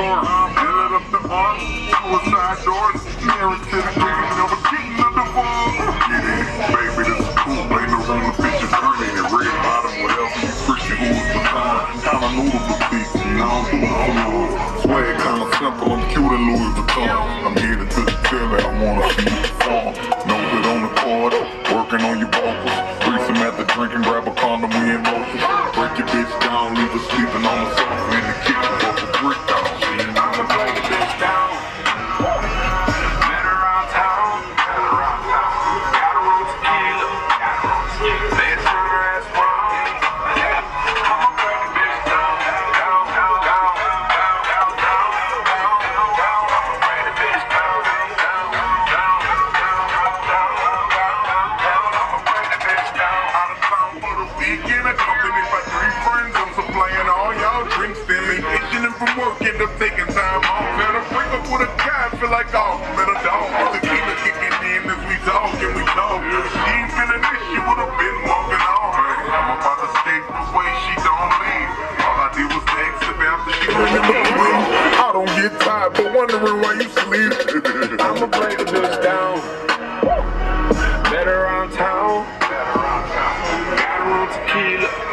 door. Fill it up the arm, suicide doors. Married to the game, never getting a divorce. Get in, baby, this is cool. Ain't no room to pitch your green in it. Red bottom, whatever. You Christian, who was the time? Kinda noodle big, I don't do no swag kinda simple, I'm cute in Louis Vuitton. I'm headed to the telly, I wanna see you perform. Nose it on the cord, working on your vocals. Grease them at the drink and grab a condom, we in motion. Break your bitch down, leave her sleeping on the sofa in the kitchen, walk a brick down. I'ma break the bitch down. Met her around town. Got a roll tequila. Let's turn her ass wrong. I'ma break the bitch down. Down, down, down, down, down, down, down, down, down. I'ma break the bitch down. Down, down, down, down, down, down, down. I'ma break the bitch down. Out of town for the weekend, accompanied by 3 friends. I'm supplying all y'all drinks. Then vacationing from work, end up taking time off. Better break up with a guy, feel like all met a dog. The tequila kicking in as we talk and we talk. She ain't feeling this, she would've been walking on. I'm about to skate the way she don't leave. All I did was text her after she went in the room. I don't get tired, but wondering why you sleep. I'ma play the bitch down. Met her around town. Got her on tequila.